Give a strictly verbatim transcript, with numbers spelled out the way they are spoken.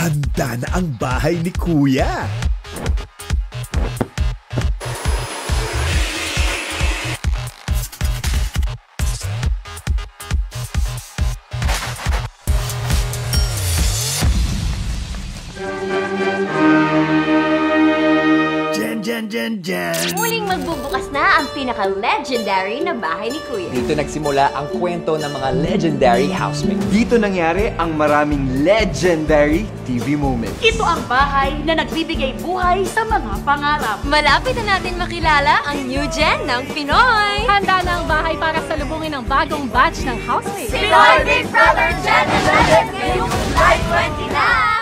Handa na ang bahay ni Kuya. Jan, jan, jan, jan. Muling magbubukas na ang pinaka-legendary na bahay ni Kuya. Dito nagsimula ang kwento ng mga legendary housemates. Dito nangyari ang maraming legendary T V moments. Ito ang bahay na nagbibigay buhay sa mga pangarap. Malapit na natin makilala ang new gen ng Pinoy. Handa na ang bahay para salubungin ang bagong batch ng housemates. Pinoy Big Brother Gen eleven ngayong July twenty-nine!